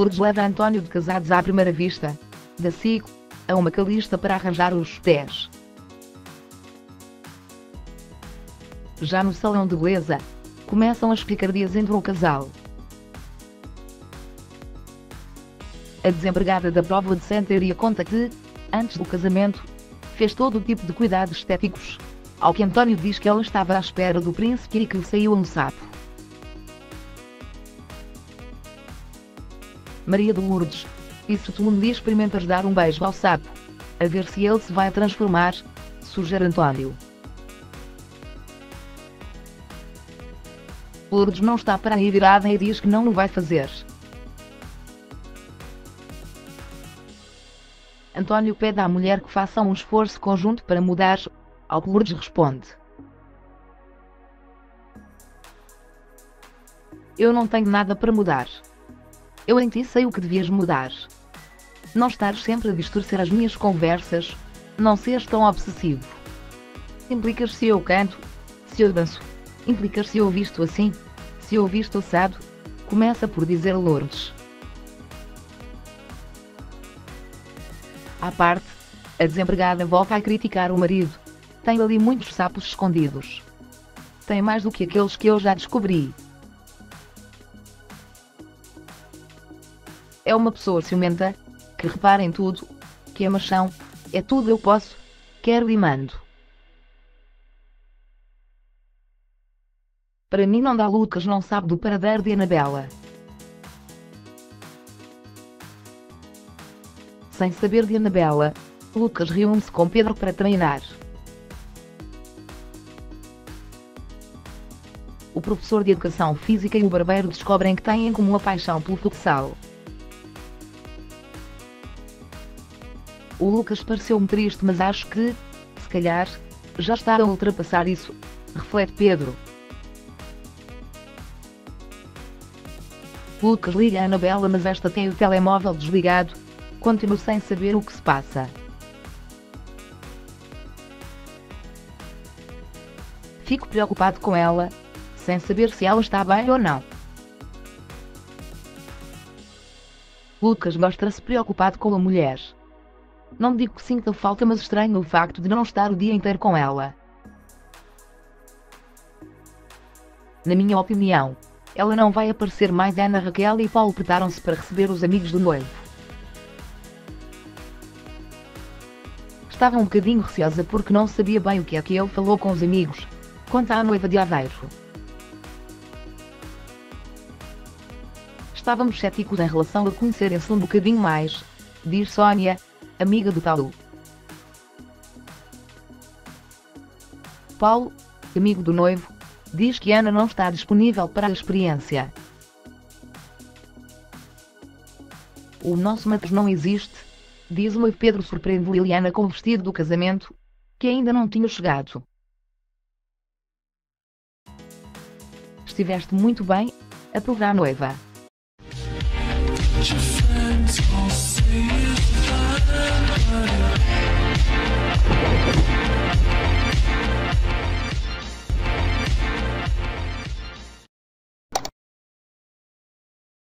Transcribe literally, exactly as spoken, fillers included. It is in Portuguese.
Lourdes leva António de Casados à primeira vista, da S I C, a uma calista para arranjar os dez. Já no salão de beleza, começam as picardias entre o casal. A desempregada da prova de Santaria conta que, antes do casamento, fez todo o tipo de cuidados estéticos, ao que António diz que ela estava à espera do príncipe e que lhe saiu um sapo. Maria de Lourdes: e se tu um dia experimentares dar um beijo ao sapo, a ver se ele se vai transformar, sugere António. Lourdes não está para aí virada e diz que não o vai fazer. António pede à mulher que faça um esforço conjunto para mudar, ao que Lourdes responde: eu não tenho nada para mudar. Eu em ti sei o que devias mudar. Não estares sempre a distorcer as minhas conversas, não seres tão obsessivo. Implicas se eu canto, se eu danço, implicas se eu visto assim, se eu visto assado, começa por dizer Lourdes. À parte, a desempregada volta a criticar o marido: tem ali muitos sapos escondidos. Tem mais do que aqueles que eu já descobri. É uma pessoa ciumenta, que repara em tudo, que é machão, é tudo eu posso, quero e mando. Para mim não dá. Lucas não sabe do paradeiro de Anabela. Sem saber de Anabela, Lucas reúne-se com Pedro para treinar. O professor de Educação Física e o barbeiro descobrem que têm em comum a paixão pelo futsal. O Lucas pareceu-me triste, mas acho que, se calhar, já está a ultrapassar isso, reflete Pedro. Lucas liga a Anabela, mas esta tem o telemóvel desligado, continua sem saber o que se passa. Fico preocupado com ela, sem saber se ela está bem ou não. Lucas mostra-se preocupado com a mulher. Não digo que sinta falta, mas estranho o facto de não estar o dia inteiro com ela. Na minha opinião, ela não vai aparecer mais. Ana Raquel e Paulo prepararam-se para receber os amigos do noivo. Estava um bocadinho receosa porque não sabia bem o que é que ele falou com os amigos, conta a noiva de Aveiro. Estávamos céticos em relação a conhecerem-se um bocadinho mais, diz Sónia, amiga do Talu. Paulo, amigo do noivo, diz que Ana não está disponível para a experiência. O nosso Matheus não existe, diz o noivo. Pedro surpreende Liliana com o vestido do casamento, que ainda não tinha chegado. Estiveste muito bem, aprova a noiva.